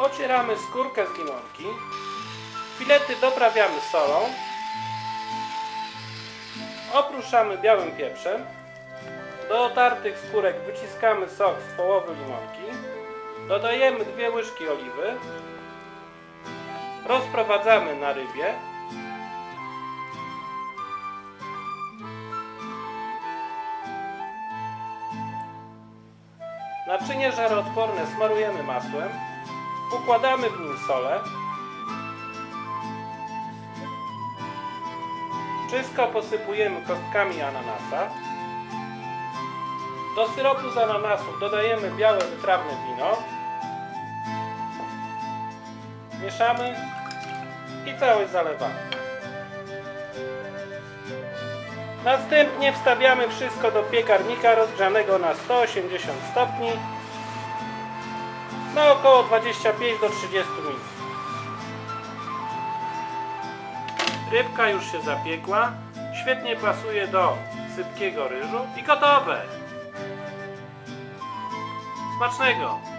Ocieramy skórkę z limonki. Filety doprawiamy solą. Oprószamy białym pieprzem. Do otartych skórek wyciskamy sok z połowy limonki. Dodajemy 2 łyżki oliwy. Rozprowadzamy na rybie. Naczynie żaroodporne smarujemy masłem. Układamy w nim solę. Wszystko posypujemy kostkami ananasa. Do syropu z ananasu dodajemy białe wytrawne wino. Mieszamy i całość zalewamy. Następnie wstawiamy wszystko do piekarnika rozgrzanego na 180 stopni na około 25 do 30 minut. Rybka już się zapiekła, świetnie pasuje do sypkiego ryżu i gotowe! Smacznego!